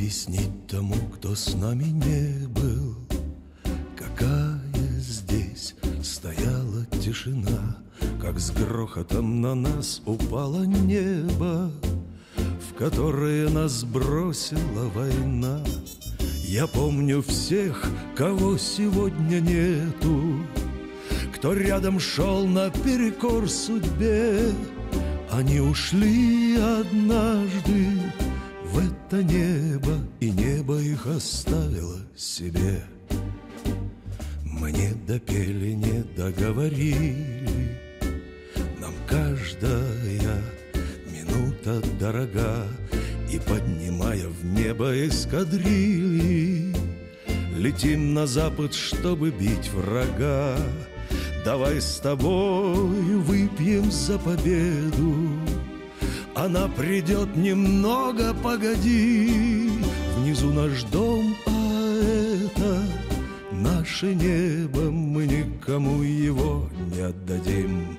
Объяснить тому, кто с нами не был, какая здесь стояла тишина, как с грохотом на нас упало небо, в которое нас бросила война. Я помню всех, кого сегодня нету, кто рядом шел наперекор судьбе. Они ушли однажды в это небо, и небо их оставило себе. Мы не допели, не договорили, нам каждая минута дорога, и, поднимая в небо эскадрильи, летим на запад, чтобы бить врага. Давай с тобой выпьем за победу, она придет немного, погоди. Внизу наш дом, а это наше небо, мы никому его не отдадим.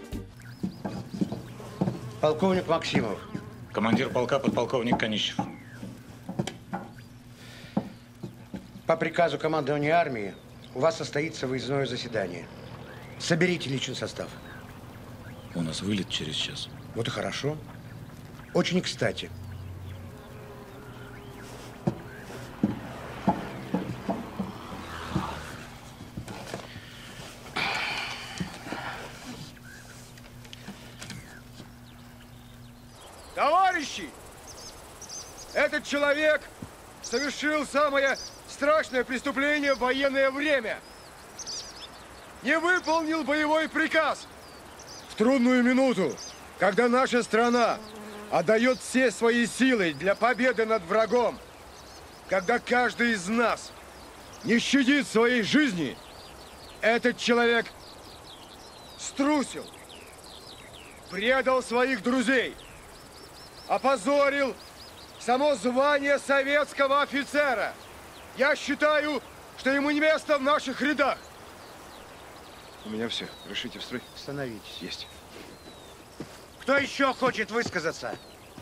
Полковник Максимов. Командир полка подполковник Конищев. По приказу командования армии у вас состоится выездное заседание. Соберите личный состав. У нас вылет через час. Вот и хорошо. Очень кстати. Товарищи! Этот человек совершил самое страшное преступление в военное время. Не выполнил боевой приказ. В трудную минуту, когда наша страна отдает все свои силы для победы над врагом, когда каждый из нас не щадит своей жизни, этот человек струсил, предал своих друзей, опозорил само звание советского офицера. Я считаю, что ему не место в наших рядах. У меня все. Решите в строй. Остановитесь. Есть. Кто еще хочет высказаться?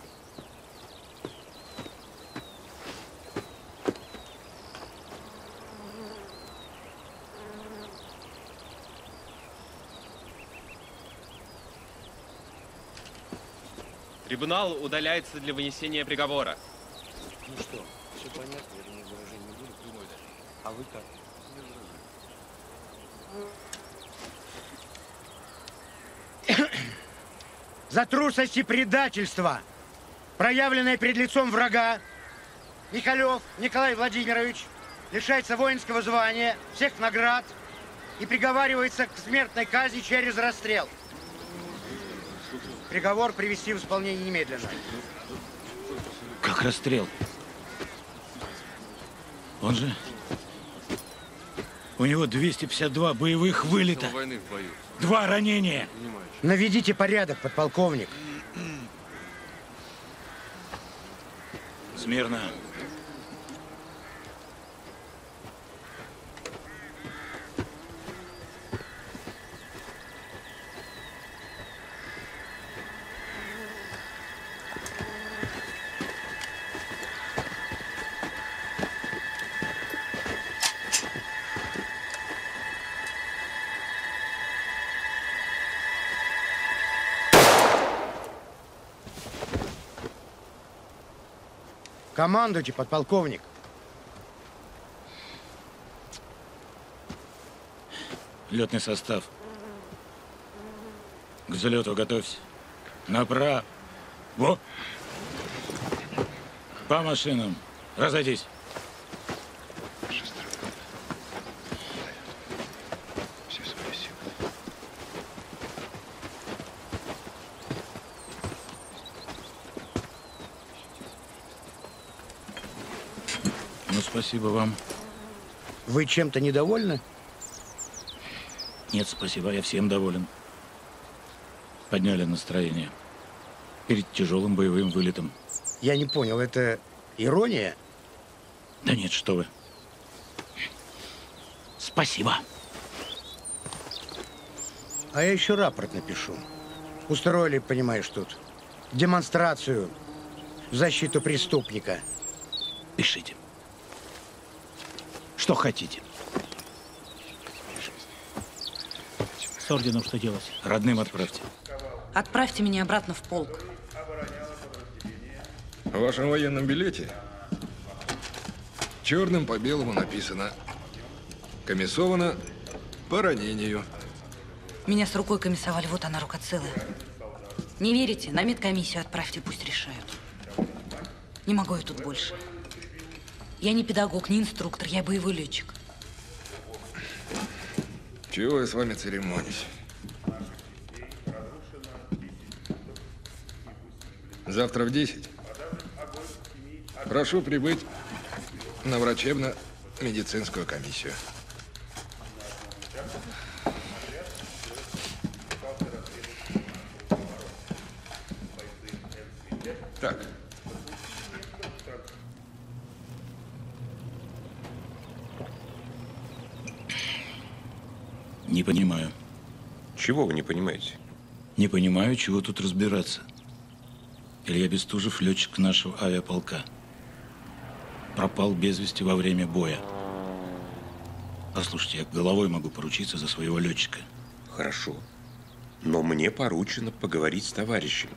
Трибунал удаляется для вынесения приговора. Ну что, все понятно, я думаю, выражение не буду. Думаю, да. А вы как? За трусость и предательство, проявленное перед лицом врага, Михалев Николай Владимирович лишается воинского звания, всех наград и приговаривается к смертной казни через расстрел. Приговор привести в исполнение немедленно. Как расстрел? Он же... У него 252 боевых вылета. 2 ранения. Наведите порядок, подполковник. Смирно. Командуйте, подполковник. Летный состав. К взлету готовься. Направо. Во! По машинам. Разойдись. Все свои силы. Ну, спасибо вам. Вы чем-то недовольны? Нет, спасибо, я всем доволен. Подняли настроение. Перед тяжелым боевым вылетом. Я не понял, это ирония? Да нет, что вы. Спасибо. А я еще рапорт напишу. Устроили, понимаешь, тут демонстрацию в защиту преступника. Пишите. Что хотите. С орденом что делать? Родным отправьте. Отправьте меня обратно в полк. В вашем военном билете черным по белому написано: комиссовано по ранению. Меня с рукой комиссовали, вот она, рука целая. Не верите? На медкомиссию отправьте, пусть решают. Не могу я тут больше. Я не педагог, не инструктор, я боевой летчик. Чего я с вами церемонюсь? Завтра в 10 прошу прибыть на врачебно-медицинскую комиссию. Так. Не понимаю. Чего вы не понимаете? Не понимаю, чего тут разбираться. Илья Бестужев, летчик нашего авиаполка. Пропал без вести во время боя. Послушайте, я головой могу поручиться за своего летчика. Хорошо. Но мне поручено поговорить с товарищем.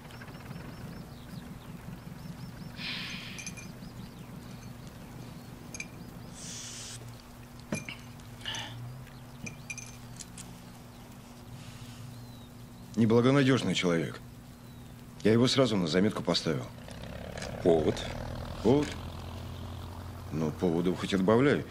Неблагонадежный человек. Я его сразу на заметку поставил. Повод? Повод? Ну, поводов хоть отбавляй.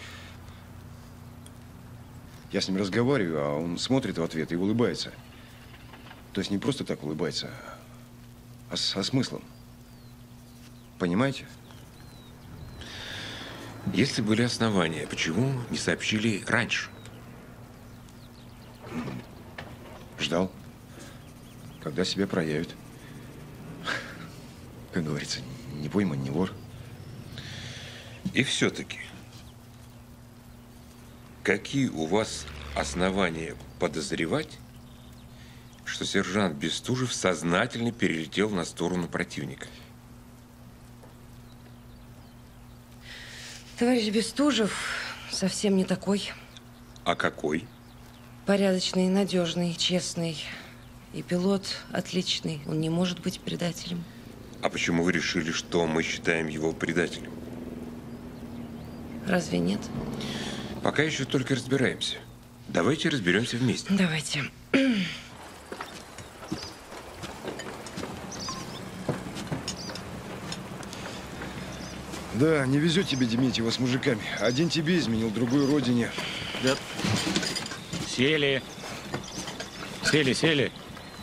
Я с ним разговариваю, а он смотрит в ответ и улыбается. То есть не просто так улыбается, а со смыслом. Понимаете? Если были основания, почему не сообщили раньше? Ждал, когда себя проявит. Как говорится, не пойман, не вор. И все-таки, какие у вас основания подозревать, что сержант Бестужев сознательно перелетел на сторону противника? Товарищ Бестужев совсем не такой. А какой? Порядочный, надежный, честный. И пилот отличный. Он не может быть предателем. А почему вы решили, что мы считаем его предателем? Разве нет? Пока еще только разбираемся. Давайте разберемся вместе. Давайте. Да, не везет тебе, Дементьева, с мужиками. Один тебе изменил, другой родине. Да. Сели. Сели.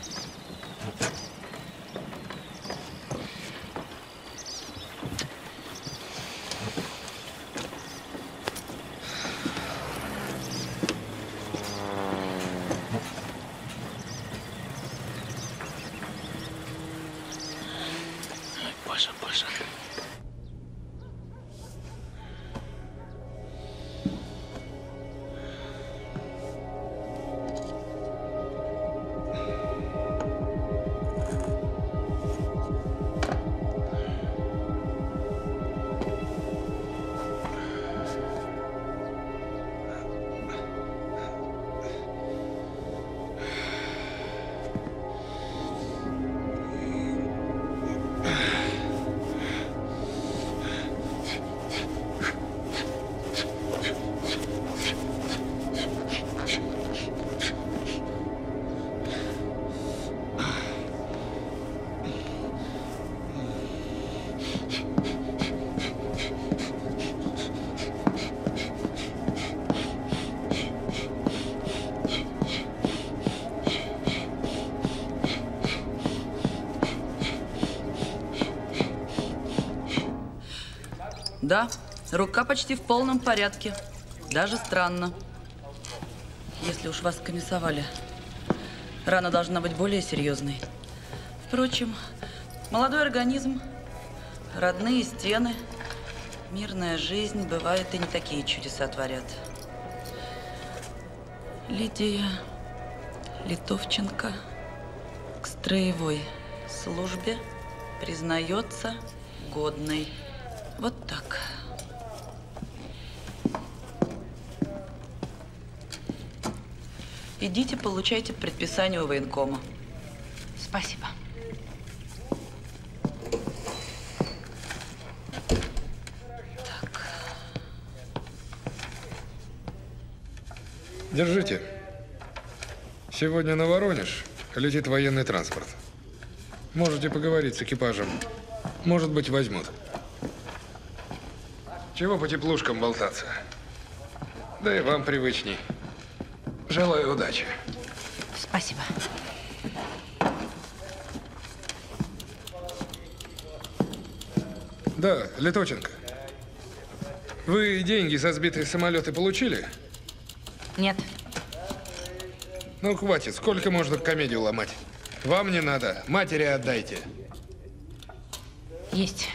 Паша. Да, рука почти в полном порядке. Даже странно. Если уж вас комиссовали, рана должна быть более серьезной. Впрочем, молодой организм, родные стены, мирная жизнь, бывает, и не такие чудеса творят. Лидия Литовченко к строевой службе признается годной. Вот так. Идите, получайте предписание у военкома. Спасибо. Держите. Сегодня на Воронеж летит военный транспорт. Можете поговорить с экипажем. Может быть, возьмут. Чего по теплушкам болтаться? Да и вам привычней. Желаю удачи. Спасибо. Да, Литовченко. Вы деньги за сбитые самолеты получили? Нет. Ну, хватит. Сколько можно комедию ломать? Вам не надо. Матери отдайте. Есть.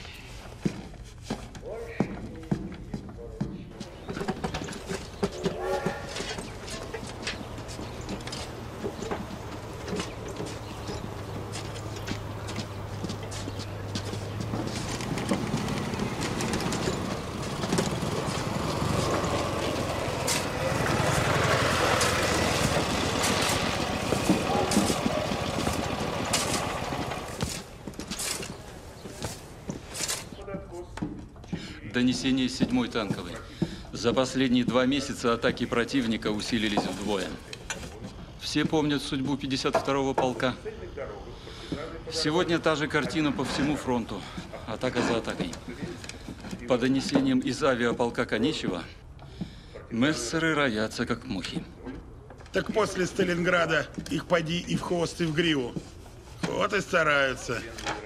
Донесение из 7-й танковой. За последние 2 месяца атаки противника усилились вдвое. Все помнят судьбу 52-го полка. Сегодня та же картина по всему фронту. Атака за атакой. По донесениям из авиаполка Конечева, мессеры роятся как мухи. Так после Сталинграда их поди и в хвост, и в гриву. Вот и стараются.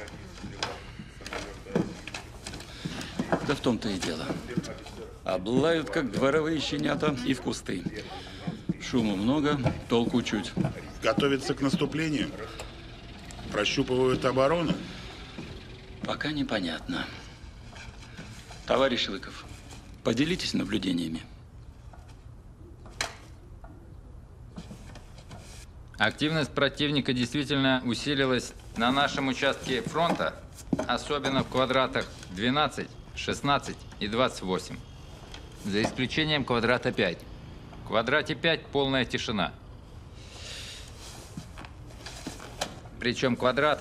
Да в том-то и дело. Облают, как дворовые щенята, и в кусты. Шуму много, толку чуть. Готовятся к наступлению? Прощупывают оборону? Пока непонятно. Товарищ Лыков, поделитесь наблюдениями. Активность противника действительно усилилась на нашем участке фронта, особенно в квадратах 12, 16 и 28. За исключением квадрата 5. В квадрате 5 полная тишина. Причем квадрат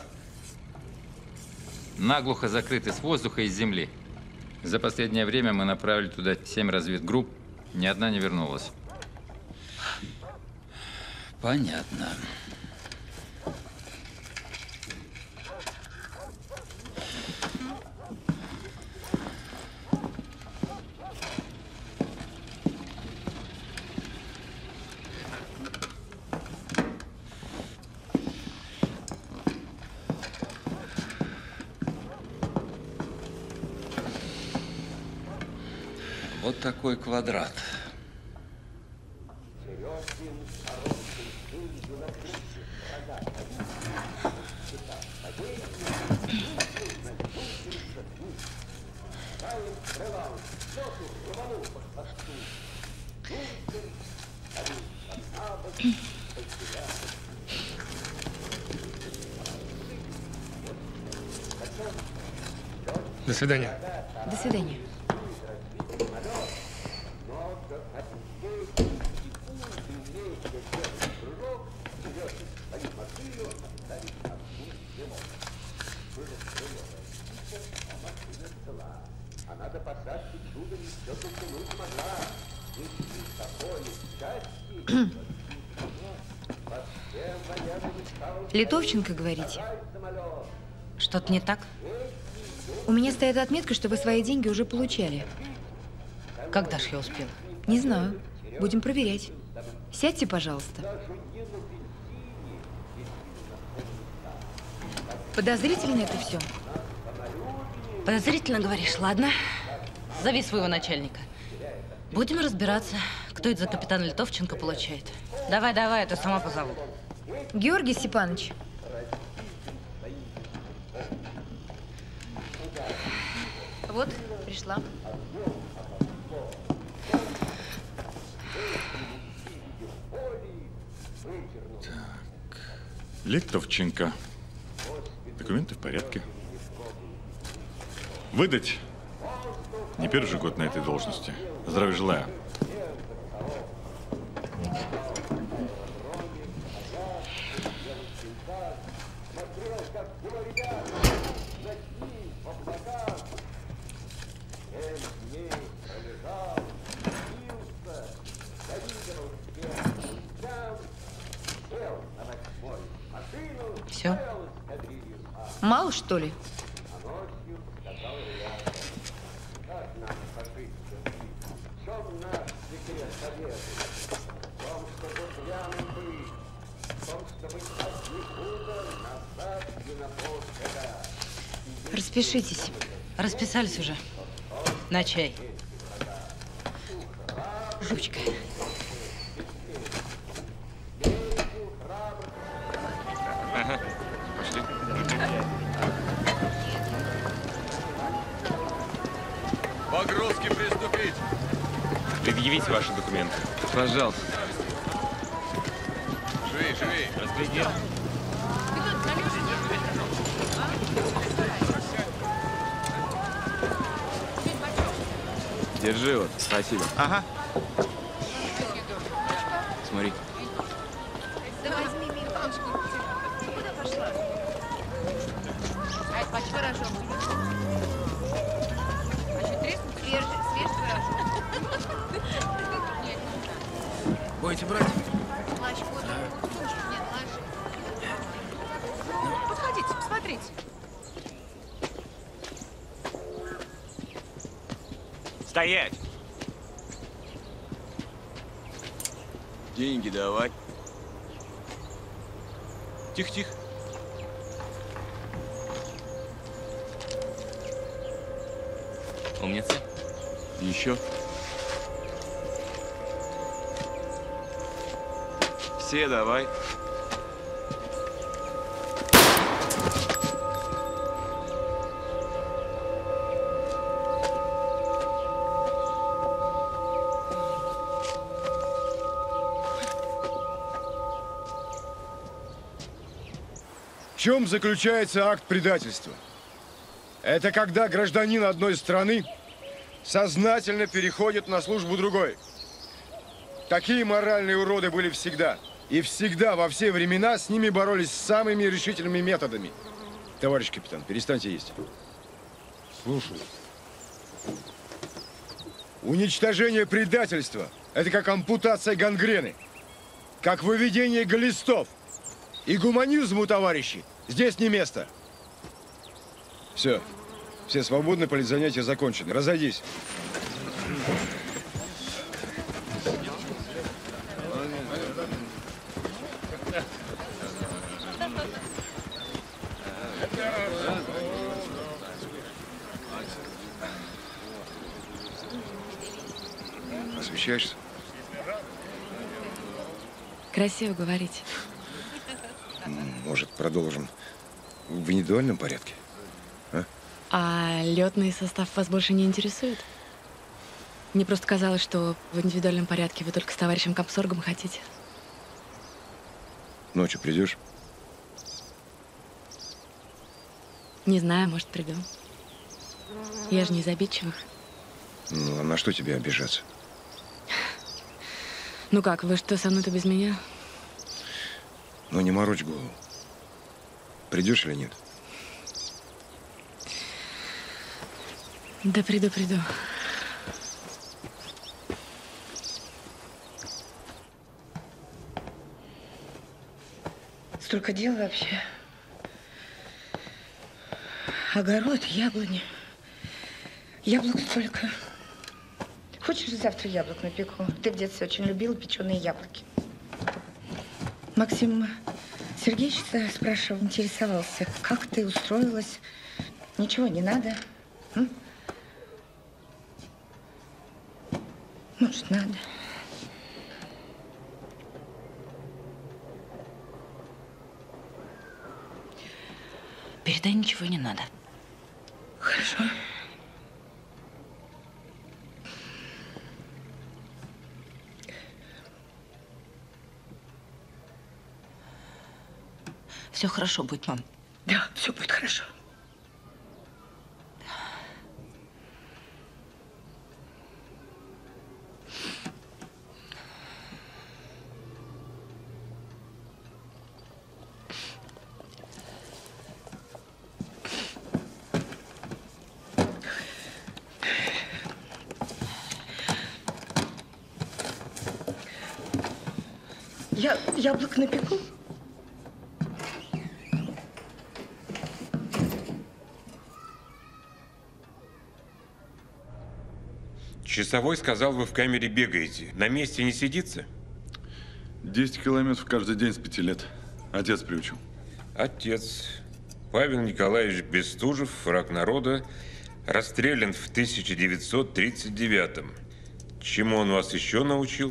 наглухо закрыт с воздуха и с земли. За последнее время мы направили туда 7 разведгрупп, ни одна не вернулась. Понятно. Вот такой квадрат. До свидания. До свидания. Литовченко, говорите? Что-то не так? У меня стоит отметка, что вы свои деньги уже получали. Когда ж я успела? Не знаю. Будем проверять. Сядьте, пожалуйста. Подозрительно это все? Подозрительно говоришь, ладно. Зови своего начальника. Будем разбираться, кто это за капитана Литовченко получает. Давай, давай, это сама позову. Георгий Степанович. Вот, пришла. Так. Литовченко. Документы в порядке. Выдать. Не первый же год на этой должности. Здравия желаю. что ли? Распишитесь. Расписались уже. На чай. Жучка. Ага, пошли. Погрузки приступить. Предъявите ваши документы. Пожалуйста. Живи, живи. Разглядел. Держи вот, спасибо. Ага. Смотри. Возьми мелочку. Куда пошла? Очень хорошо. А что, треснуть? Свежий творожок. Будете брать? Молочко, нет, ложи. Подходите, посмотрите. Стоять! Деньги давай. Тихо-тихо. Умница. Еще. Все давай. В чем заключается акт предательства? Это когда гражданин одной страны сознательно переходит на службу другой. Такие моральные уроды были всегда. И всегда, во все времена, с ними боролись самыми решительными методами. Товарищ капитан, перестаньте есть. Слушаю. Уничтожение предательства – это как ампутация гангрены, как выведение глистов. И гуманизму, товарищи, здесь не место. Все. Все свободны, политзанятия закончены. Разойдись. Освещаешься? Красиво говорить. Может, продолжим в индивидуальном порядке? А летный состав вас больше не интересует? Мне просто казалось, что в индивидуальном порядке вы только с товарищем комсоргом хотите. Ночью придешь? Не знаю, может, приду. Я же не из обидчивых. Ну, а на что тебе обижаться? Ну как, вы что, со мной-то без меня? Ну, не морочь голову. Придешь или нет? Да приду. Столько дел вообще. Огород, яблони. Яблок столько. Хочешь, завтра яблок напеку? Ты в детстве очень любила печеные яблоки. Максим Сергеевич спрашивал, интересовался, как ты устроилась? Ничего не надо? Может, надо. Передай, ничего не надо. Хорошо. Все хорошо будет, мам. Да, все будет хорошо. Я яблок напеку? Часовой сказал, вы в камере бегаете. На месте не сидится? 10 километров каждый день с 5 лет. Отец приучил. Отец. Павел Николаевич Бестужев, враг народа, расстрелян в 1939-м. Чему он вас еще научил?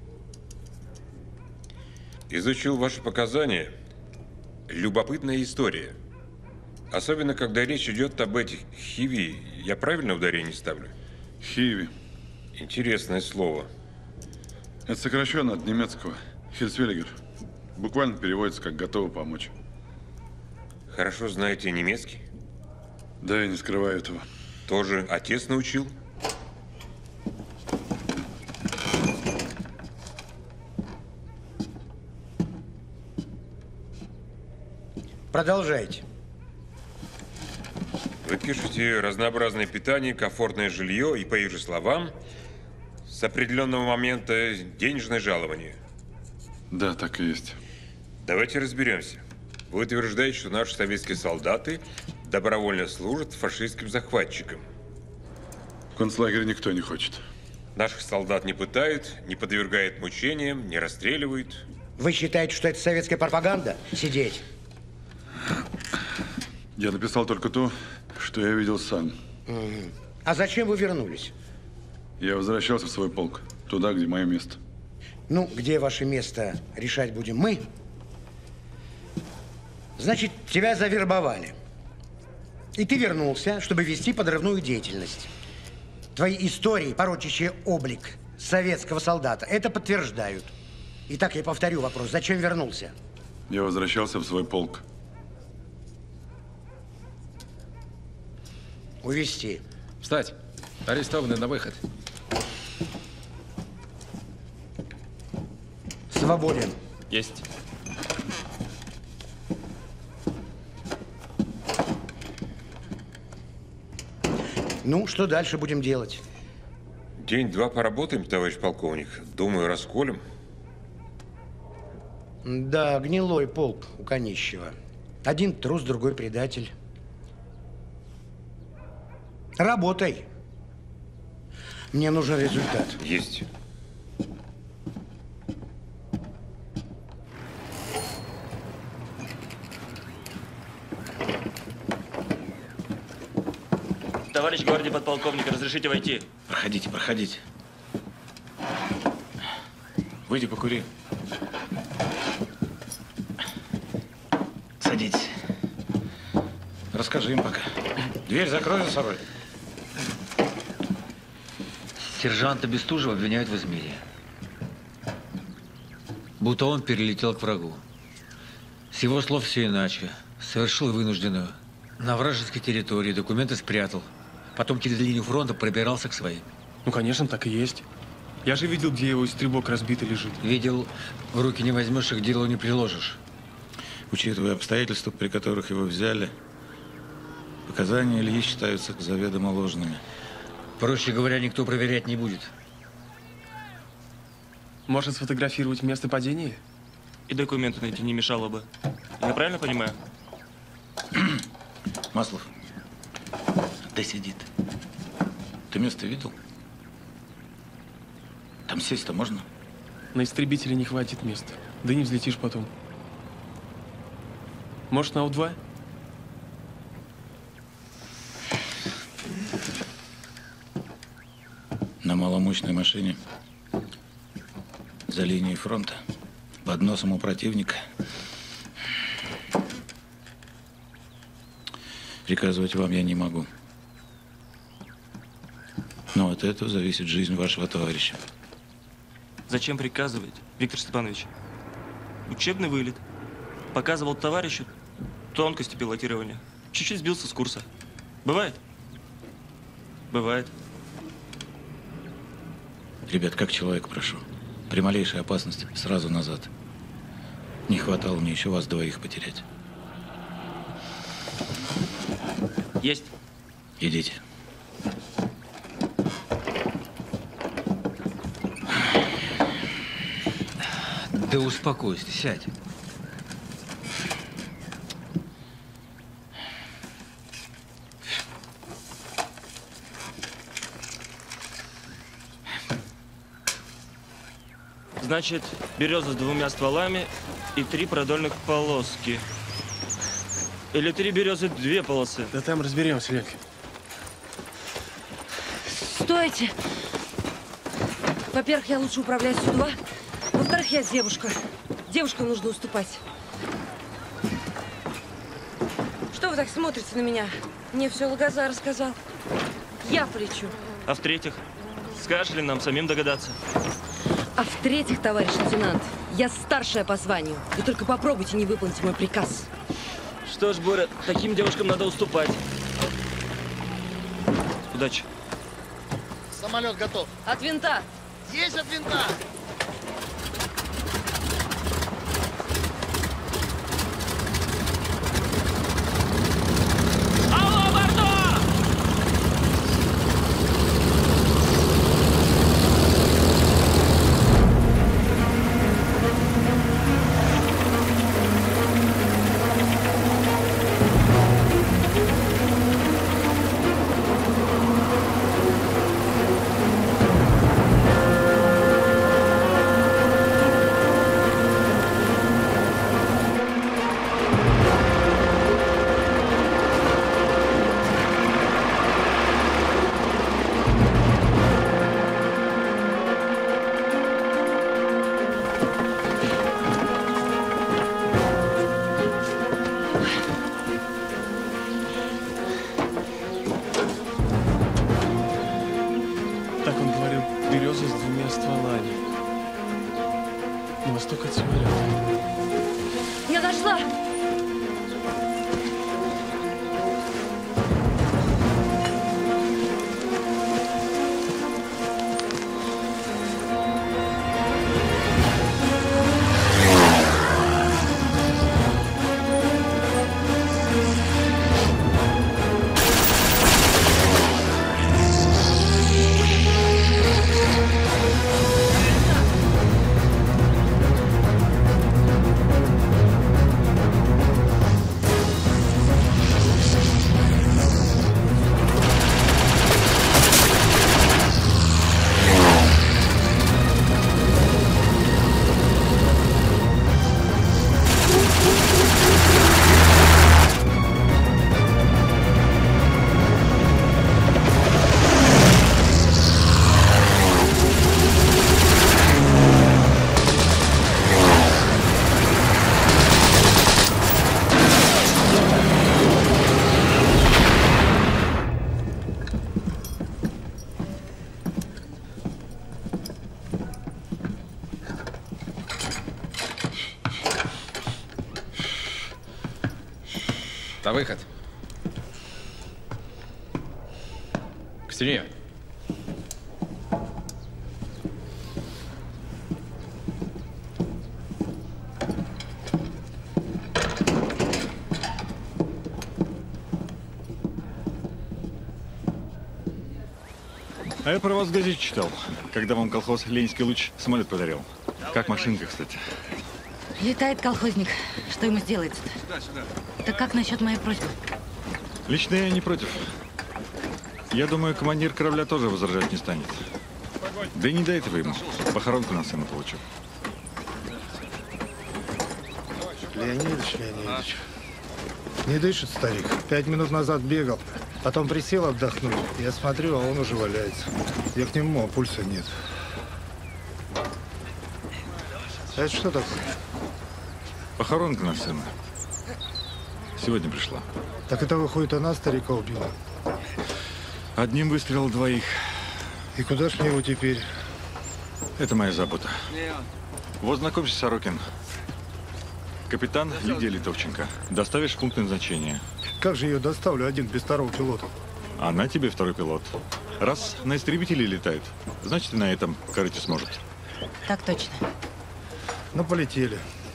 Изучил ваши показания. Любопытная история. Особенно, когда речь идет об этих хиви. Я правильно ударение ставлю? Хиви. Интересное слово. Это сокращенно от немецкого. Хильсвеллигер. Буквально переводится как «готовы помочь». Хорошо знаете немецкий? Да, я не скрываю этого. Тоже отец научил? Продолжайте. Вы пишете разнообразное питание, комфортное жилье и, по их же словам, с определенного момента денежное жалование. Да, так и есть. Давайте разберемся. Вы утверждаете, что наши советские солдаты добровольно служат фашистским захватчикам. В концлагерь никто не хочет. Наших солдат не пытают, не подвергают мучениям, не расстреливают. Вы считаете, что это советская пропаганда? Сидеть. Я написал только то, что я видел сам. А зачем вы вернулись? Я возвращался в свой полк. Туда, где мое место. Ну, где ваше место, решать будем мы. Значит, тебя завербовали. И ты вернулся, чтобы вести подрывную деятельность. Твои истории, порочащие облик советского солдата, это подтверждают. Итак, я повторю вопрос. Зачем вернулся? Я возвращался в свой полк. Увести. Встать. Арестованный на выход. Свободен. Есть. Ну, что дальше будем делать? День-два поработаем, товарищ полковник. Думаю, расколем. Да, гнилой полк у Конищева. Один трус, другой предатель. Работай. Мне нужен результат. Есть. Товарищ гвардии подполковник, разрешите войти? Проходите, проходите. Выйди, покури. Садитесь. Расскажи им пока. Дверь закрой за собой. Сержанта Бестужева обвиняют в измене. Будто он перелетел к врагу. С его слов все иначе. Совершил вынужденную. На вражеской территории документы спрятал. Потом через линию фронта пробирался к своим. Ну, конечно, так и есть. Я же видел, где его истребок разбитый лежит. Видел, в руки не возьмешь, и к делу не приложишь. Учитывая обстоятельства, при которых его взяли, показания Ильи считаются заведомо ложными. Проще говоря, никто проверять не будет. Может сфотографировать место падения? И документы найти не мешало бы. Я правильно понимаю? Маслов, да сидит. Ты место видел? Там сесть-то можно? На истребителе не хватит места. Да не взлетишь потом. Может, на У-2? На маломощной машине за линией фронта, под носом у противника. Приказывать вам я не могу. Но от этого зависит жизнь вашего товарища. Зачем приказывать, Виктор Степанович? Учебный вылет. Показывал товарищу тонкости пилотирования. Чуть-чуть сбился с курса. Бывает? Бывает. Ребят, как человек прошу. При малейшей опасности сразу назад. Не хватало мне еще вас двоих потерять. Есть. Идите. Да успокойся, сядь. Значит, береза с 2 стволами и 3 продольных полоски. Или 3 березы, 2 полосы. Да там разберемся, Ленка. Стойте! Во-первых, я лучше управляю Су-2. Во-вторых, я девушка. Девушкам нужно уступать. Что вы так смотрите на меня? Мне все Логоза рассказал. Я полечу. А в-третьих, скажешь ли нам самим догадаться? А в-третьих, товарищ лейтенант, я старшая по званию. Вы только попробуйте не выполнить мой приказ. Что ж, Боря, таким девушкам надо уступать. Удачи. Самолет готов. От винта. Есть от винта. Береза с 2 стволами. На восток от самолета. Я нашла! На выход. К стене. А я про вас в газете читал, когда вам колхоз «Ленинский луч» самолет подарил. Как машинка, кстати. Летает колхозник. Что ему сделается-то? Сюда. Так как насчет моей просьбы? Лично я не против. Я думаю, командир корабля тоже возражать не станет. Да и не до этого ему. Похоронку на сына получу. Леонидович, не дышит старик. 5 минут назад бегал, потом присел отдохнуть. Я смотрю, а он уже валяется. Я к нему, а пульса нет. А это что такое? Похоронка на сына. Сегодня пришла. Так это, выходит, она старика убила? Одним выстрелил 2. И куда ж мне его теперь? Это моя забота. Вот знакомься, Сорокин. Капитан Лидия Литовченко. Доставишь в пункт назначения. Как же ее доставлю один без второго пилота? Она тебе второй пилот. Раз на истребителе летает, значит и на этом корыте сможет. Так точно. Ну, полетели.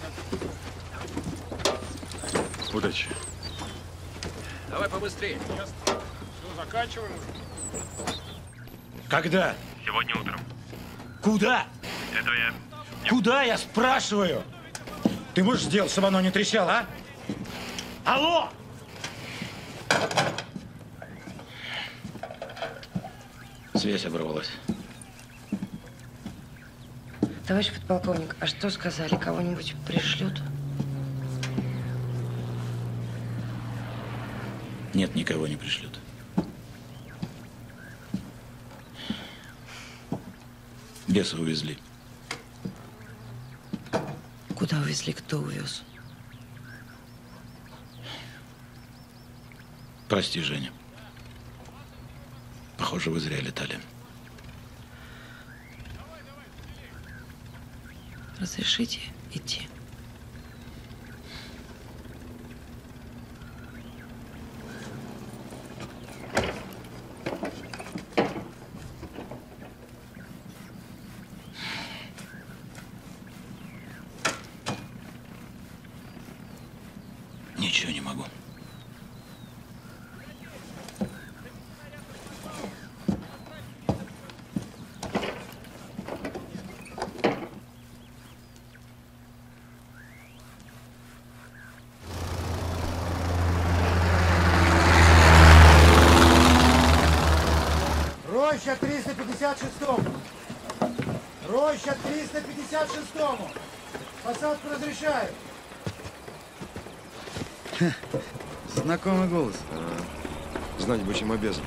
Удачи. Давай побыстрее. Все, заканчиваем уже. Когда? Сегодня утром. Куда? Это я... Куда, я спрашиваю? Ты можешь сделать, чтобы оно не трещало, а? Алло! Связь оборвалась. Товарищ подполковник, а что сказали? Кого-нибудь пришлют? Нет, никого не пришлют. Беса увезли. Куда увезли? Кто увез? Прости, Женя. Похоже, вы зря летали. Разрешите идти? Ничего не могу. Роща 356-му. Роща 356-му. Посадку разрешаю. Знакомый голос. Знать бы, чем обязан.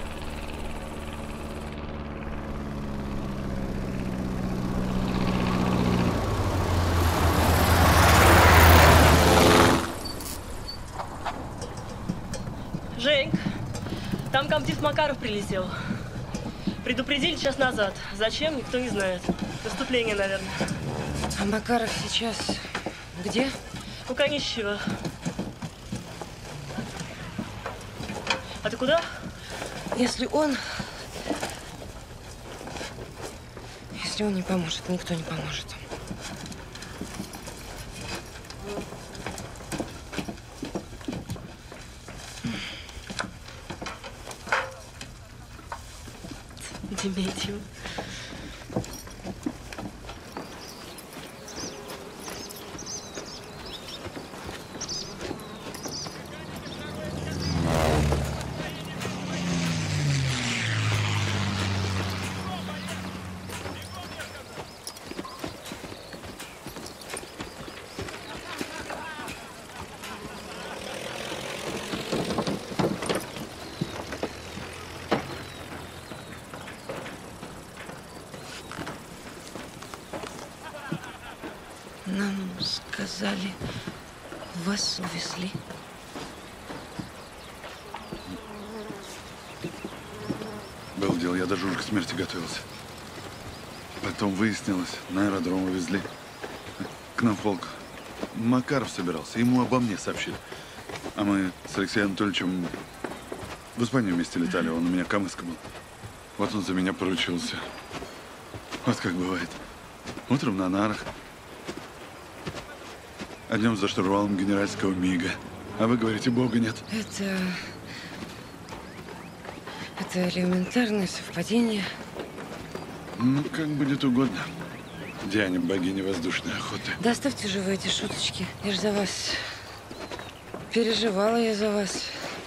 Женьк, там комдив Макаров прилетел. Предупредили час назад. Зачем, никто не знает. Наступление, наверное. А Макаров сейчас где? У Конищева. А ты куда? Если он не поможет, никто не поможет. Дементьев. Нам сказали, вас увезли. Было дело, я даже уже к смерти готовился. Потом выяснилось, на аэродром увезли. К нам в полк. Макаров собирался, ему обо мне сообщили. А мы с Алексеем Анатольевичем в Испанию вместе летали, он у меня камыска был. Вот он за меня поручился. Вот как бывает. Утром на нарах, а днем за штурвалом генеральского МИГа. А вы говорите, Бога нет. Это элементарное совпадение. Ну, как будет угодно. Диане, богине воздушной охоты. Да оставьте же вы эти шуточки. Я же за вас переживала, я за вас.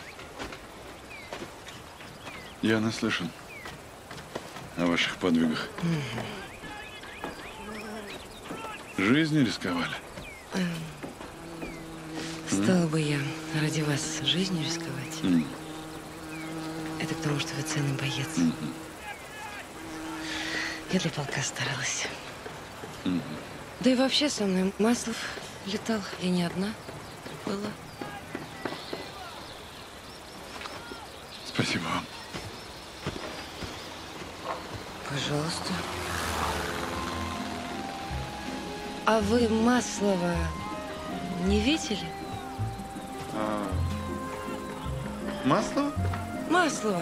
Я наслышан о ваших подвигах. Жизнью рисковали. Стала бы я ради вас жизнью рисковать. Это потому, что вы ценный боец. Я для полка старалась. Да и вообще со мной Маслов летал. Я не одна была. Спасибо вам. Пожалуйста. А вы Маслова не видели? Маслова? Маслова.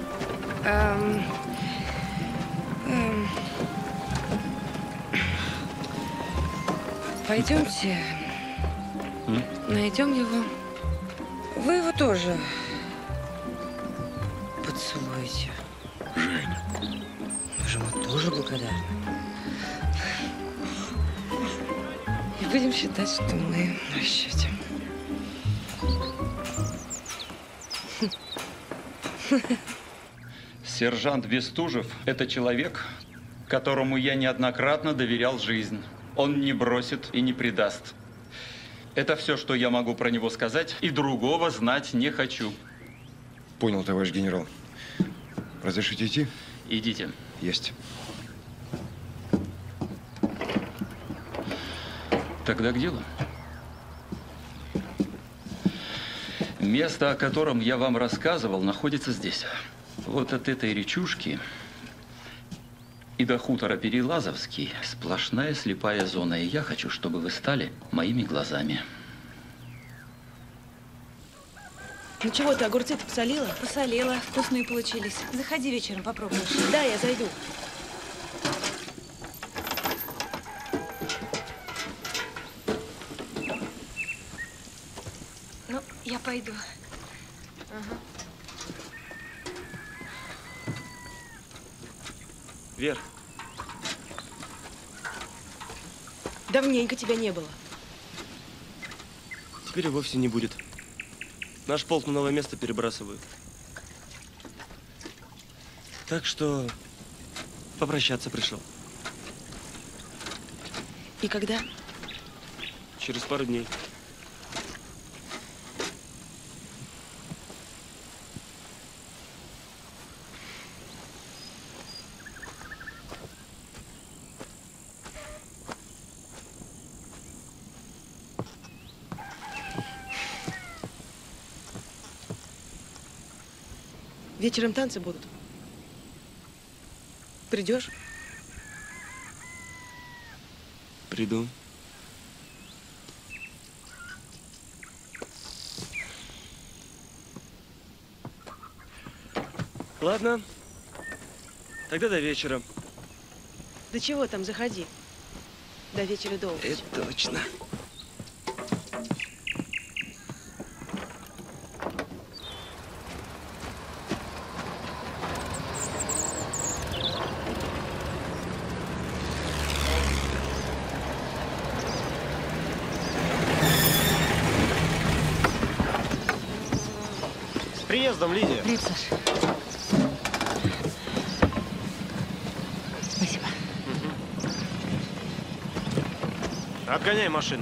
Пойдемте, найдем его. Вы его тоже поцелуете. Женя. Мы же ему тоже благодарны. И будем считать, что мы в расчете. Сержант Бестужев – это человек, которому я неоднократно доверял жизнь. Он не бросит и не предаст. Это все, что я могу про него сказать, и другого знать не хочу. Понял, товарищ генерал. Разрешите идти? Идите. Есть. Тогда к делу. Место, о котором я вам рассказывал, находится здесь. Вот от этой речушки и до хутора Перелазовский сплошная слепая зона. И я хочу, чтобы вы стали моими глазами. Ну чего ты, огурцы-то посолила? Посолила. Вкусные получились. Заходи вечером, попробуешь. Да, я зайду. Ну, я пойду. Ага. Вер. Давненько тебя не было. Теперь и вовсе не будет. Наш полк на новое место перебрасывают. Так что попрощаться пришел. И когда? Через пару дней. Вечером танцы будут. Придешь? Приду. Ладно. Тогда до вечера. Да чего там, заходи. До вечера долго. Это точно. С приездом, Лидия. Привет, Саша. Спасибо. Отгоняй машину.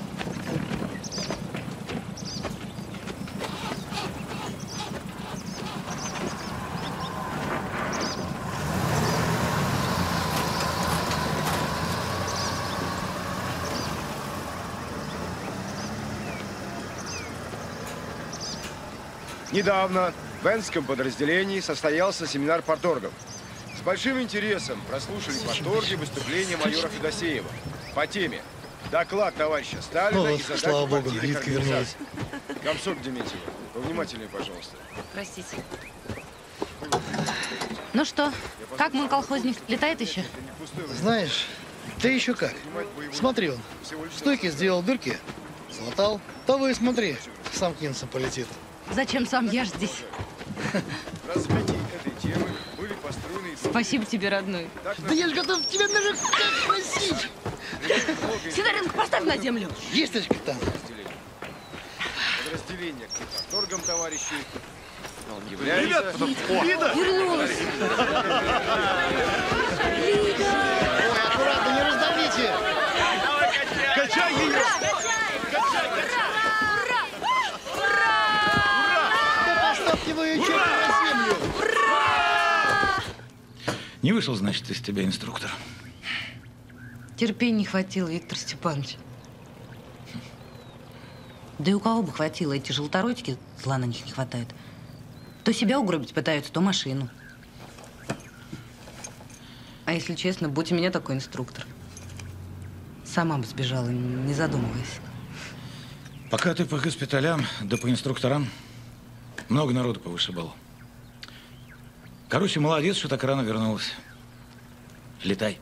Недавно в Энском подразделении состоялся семинар парторгов. С большим интересом прослушали парторги выступления майора Федосеева по теме «Доклад товарища Сталина и задачи слава богу, партийных Ритка вернулась. организаций». Комсорг Дементьева, повнимательнее, пожалуйста. Простите. Ну что, как мой колхозник? Летает еще? Знаешь, ты еще как. Смотри, он в стойке сделал дырки, залатал. Того и смотри, сам к немцам полетит. Зачем сам? Я ж здесь. Развитие этой темы были построены... Спасибо тебе, родной. Да я же готов тебя даже просить. Сидоренко, поставь на землю. Есть, товарищ капитан. Подразделение к парторгам, товарищи. Он является... Лида! Вернулась. Ой, аккуратно, не раздавите. Качай ее! Да поставьте вы ее чуть на землю. Не вышел, значит, из тебя инструктор. Терпения не хватило, Виктор Степанович. Да и у кого бы хватило, эти желторотики, зла на них не хватает. То себя угробить пытаются, то машину. А если честно, будь у меня такой инструктор, сама бы сбежала, не задумываясь. Пока ты по госпиталям, да по инструкторам, много народу повышибал. Короче, молодец, что так рано вернулась. Летай.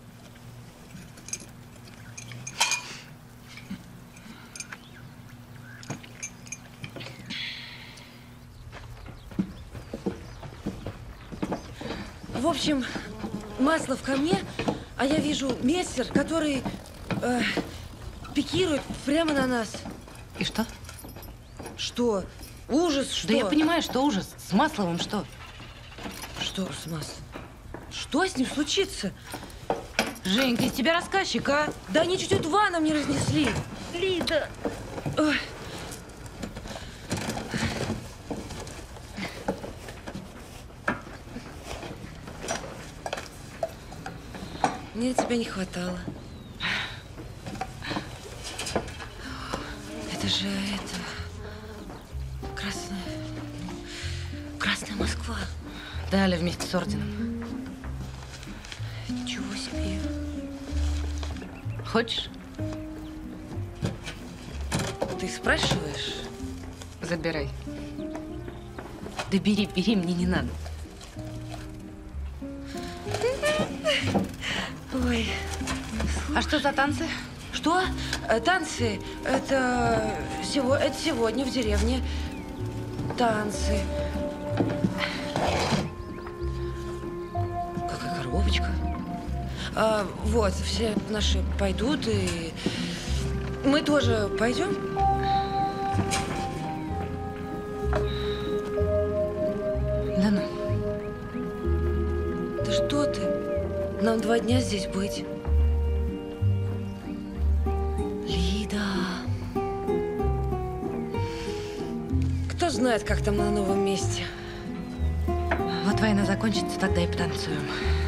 В общем, Маслов ко мне, а я вижу мессер, который пикирует прямо на нас. И что? Что? Ужас, что? Да я понимаю, что ужас. С Масловым что? Что с Масловым? Что с ним случится? Женька, из тебя рассказчик, а? Да они чуть-чуть ваном не разнесли. Лида. Ой. Мне тебя не хватало. Это же Красная Москва. Да, Аля, вместе с орденом. Ничего себе. Хочешь? Ты спрашиваешь? Забирай. Да бери, мне не надо. Ой. А что за танцы? Что? Танцы? Это сегодня в деревне. Танцы. Какая коробочка. Вот, все наши пойдут, и мы тоже пойдем. Да ну. Да что ты? Нам 2 дня здесь быть. Лида. Кто знает, как там на новом месте. Вот война закончится, тогда и потанцуем.